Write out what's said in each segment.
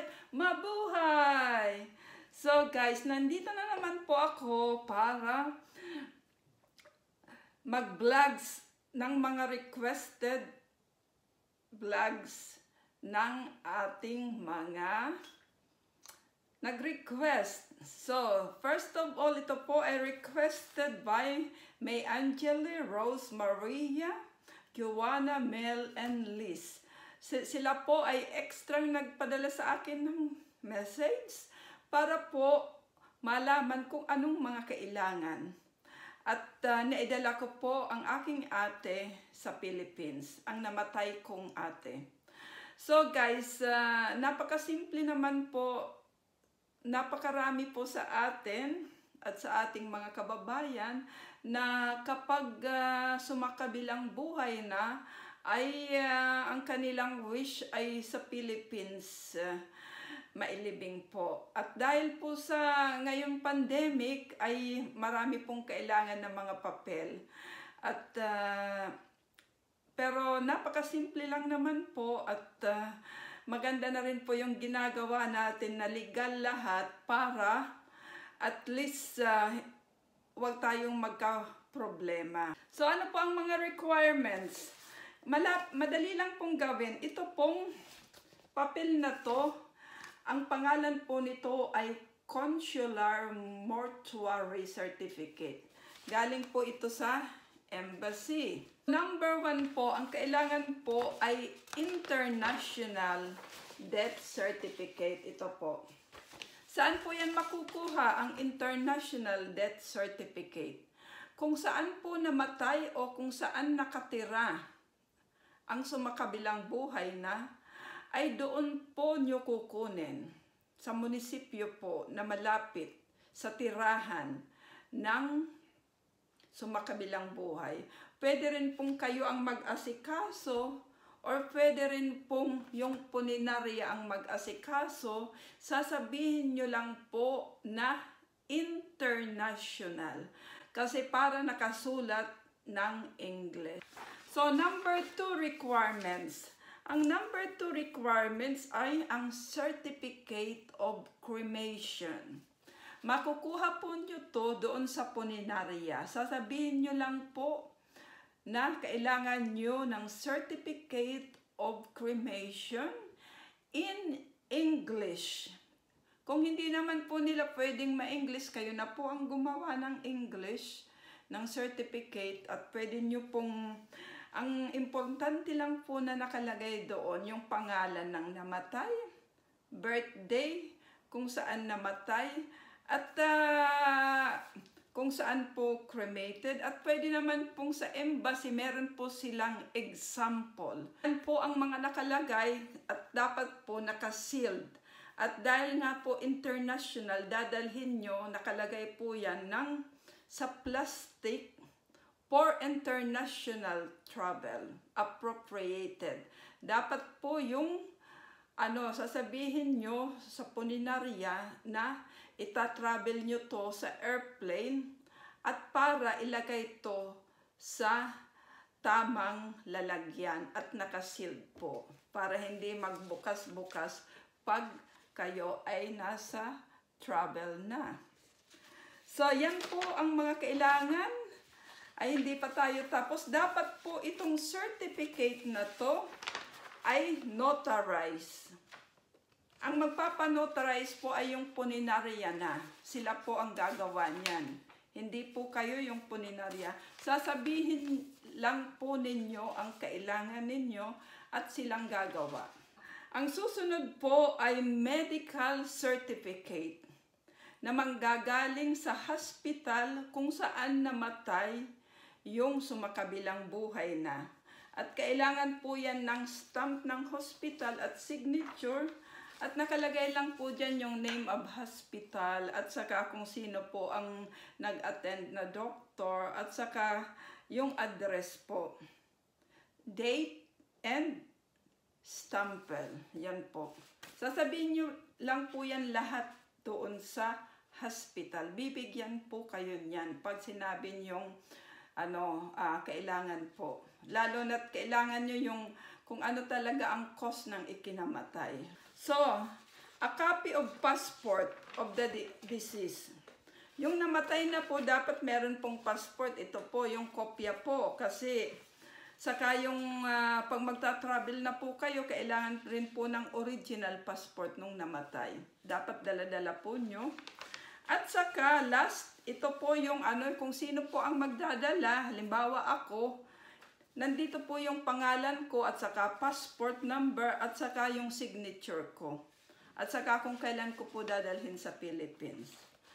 Mabuhay! So guys, nandito na naman po ako para mag-vlogs ng mga requested vlogs ng ating mga nag-request. So, first of all, ito po ay requested by May Angeli, Rose Maria, Joanna, Mel, and Liz. Sila po ay extra nagpadala sa akin ng message para po malaman kung anong mga kailangan. At naidala ko po ang aking ate sa Philippines, ang namatay kong ate. So guys, napakasimple naman po, napakarami po sa atin at sa ating mga kababayan na kapag sumakabilang buhay na, ay ang kanilang wish ay sa Philippines mailibing po. At dahil po sa ngayong pandemic ay marami pong kailangan ng mga papel. At pero napakasimple lang naman po at maganda na rin po yung ginagawa natin na legal lahat para at least huwag tayong magka-problema. So ano po ang mga requirements? Madali lang pong gawin. Ito pong papel na to, ang pangalan po nito ay Consular Mortuary Certificate. Galing po ito sa embassy. Number 1 po, ang kailangan po ay International Death Certificate. Ito po. Saan po yan makukuha ang International Death Certificate? Kung saan po namatay o kung saan nakatira ang sumakabilang buhay na, ay doon po nyo kukunin sa munisipyo po na malapit sa tirahan ng sumakabilang buhay. Pwede rin pong kayo ang mag-asikaso or pwede rin pong yung puninarya ang mag-asikaso. Sasabihin nyo lang po na international kasi para nakasulat ng English. So, number 2 requirements. Ang number 2 requirements ay ang Certificate of Cremation. Makukuha po nyo to doon sa puninarya. Sasabihin nyo lang po na kailangan nyo ng Certificate of Cremation in English. Kung hindi naman po nila pwedeng ma-English, kayo na po ang gumawa ng English, ng certificate, at pwede nyo pong, ang importante lang po na nakalagay doon, yung pangalan ng namatay, birthday, kung saan namatay, at kung saan po cremated. At pwede naman pong sa embassy, meron po silang example. Yan po ang mga nakalagay at dapat po nakasealed. At dahil nga po international, dadalhin nyo, nakalagay po yan sa plastic for international travel, appropriated. Dapat po yung sasabihin nyo sa puninarya na itatravel nyo to sa airplane at para ilagay to sa tamang lalagyan at nakasealed po para hindi magbukas-bukas pag kayo ay nasa travel na. So, yan po ang mga kailangan. Ay hindi pa tayo tapos. Dapat po itong certificate na to ay notarized. Ang magpapanotarize po ay yung puninarya na. Sila po ang gagawa niyan. Hindi po kayo yung puninarya. Sasabihin lang po ninyo ang kailangan ninyo at silang gagawa. Ang susunod po ay medical certificate na manggagaling sa hospital kung saan namatay yung sumakabilang buhay na. At kailangan po yan ng stamp ng hospital at signature. At nakalagay lang po dyan yung name of hospital at saka kung sino po ang nag-attend na doktor at saka yung address po. Date and stample. Yan po. Sasabihin nyo lang po yan lahat doon sa hospital. Bibigyan po kayo niyan pag sinabi nyong kailangan po. Lalo na't kailangan nyo yung kung ano talaga ang cause ng ikinamatay. So, a copy of passport of the deceased. Yung namatay na po, dapat meron pong passport. Ito po, yung kopya po. Kasi, saka yung pag magta-travel na po kayo, kailangan rin po ng original passport nung namatay. Dapat dala-dala po nyo. At saka, last, ito po yung kung sino po ang magdadala. Halimbawa ako, nandito po yung pangalan ko at saka passport number at saka yung signature ko. At saka kung kailan ko po dadalhin sa Philippines.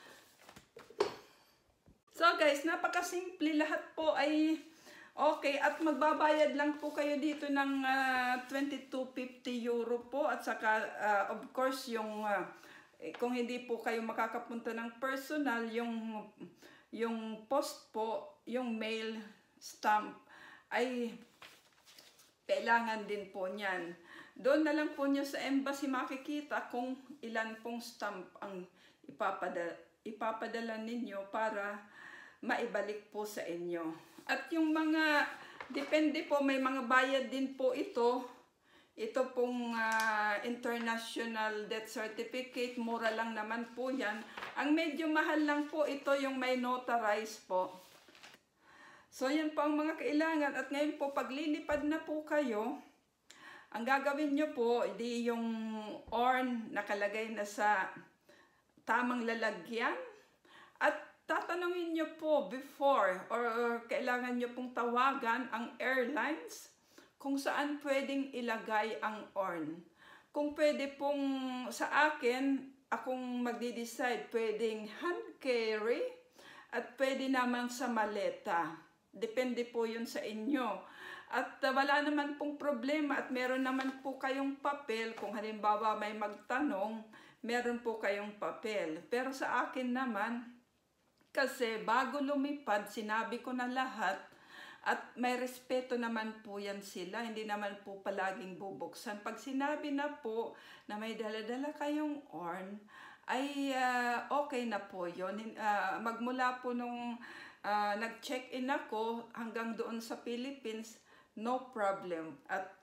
So guys, napakasimple. Lahat po ay okay. At magbabayad lang po kayo dito ng 22.50 euro po. At saka, of course, yung kung hindi po kayo makakapunta ng personal, yung post po, yung mail stamp, ay kailangan din po niyan. Doon na lang po nyo sa embassy makikita kung ilan pong stamp ang ipapadala ninyo para maibalik po sa inyo. At yung mga, depende po, may mga bayad din po ito. Ito pong international death certificate, mura lang naman po yan. Ang medyo mahal lang po ito yung may notarize po. So yan po ang mga kailangan. At ngayon po, paglilipad na po kayo, ang gagawin nyo po, hindi yung urn nakalagay na sa tamang lalagyan. At tatanungin nyo po before or kailangan nyo pong tawagan ang airlines kung saan pwedeng ilagay ang urn. Kung pwede pong sa akin, akong magdi-decide, pwedeng hand carry at pwede naman sa maleta. Depende po yun sa inyo. At wala naman pong problema at meron naman po kayong papel. Kung halimbawa may magtanong, meron po kayong papel. Pero sa akin naman, kasi bago lumipad, sinabi ko na lahat. At may respeto naman po yan sila, hindi naman po palaging bubuksan. Pag sinabi na po na may dala-dala kayong urn, ay okay na po yun. Magmula po nung nag-check-in ako hanggang doon sa Philippines, no problem. At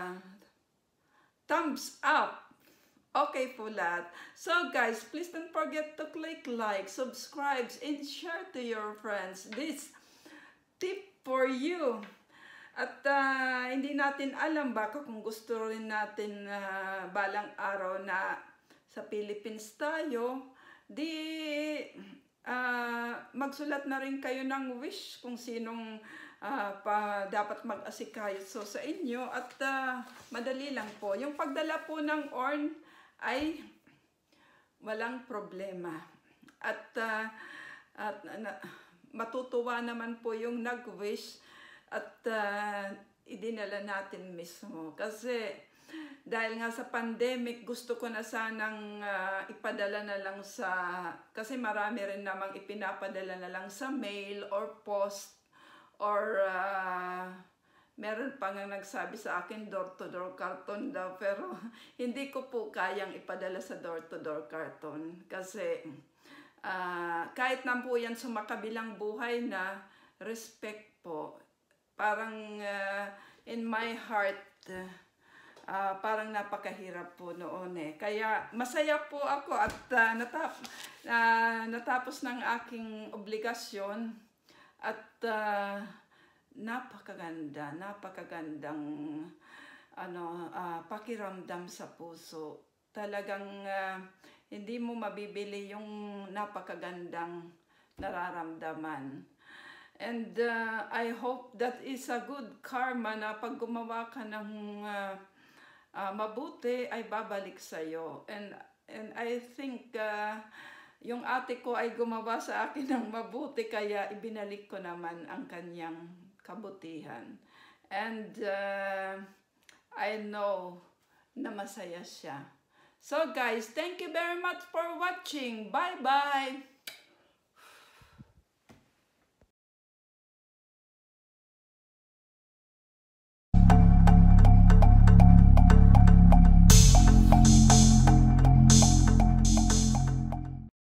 thumbs up! Okay po lahat. So guys, please don't forget to click like, subscribe, and share to your friends. This tip for you. At hindi natin alam, baka kung gusto rin natin balang araw na sa Philippines tayo, di magsulat na rin kayo ng wish kung sinong dapat mag-asikayo sa inyo. At madali lang po. Yung pagdala po ng urn ay walang problema. At matutuwa naman po yung nag-wish at idinala natin mismo. Kasi dahil nga sa pandemic, gusto ko na sanang ipadala na lang kasi marami rin namang ipinapadala na lang sa mail or post or meron pa nga nagsabi sa akin door-to-door carton daw. Pero hindi ko po kayang ipadala sa door-to-door carton kasi kahit na po yan sumakabilang buhay na, respect po. Parang in my heart, parang napakahirap po noon eh. Kaya masaya po ako at natapos ng aking obligasyon at napakagandang pakiramdam sa puso. Talagang hindi mo mabibili yung napakagandang nararamdaman. And I hope that is a good karma na pag gumawa ka ng mabuti ay babalik sa'yo. And I think yung ate ko ay gumawa sa akin ng mabuti kaya ibinalik ko naman ang kanyang kabutihan. And I know na masaya siya. So guys, thank you very much for watching. Bye-bye!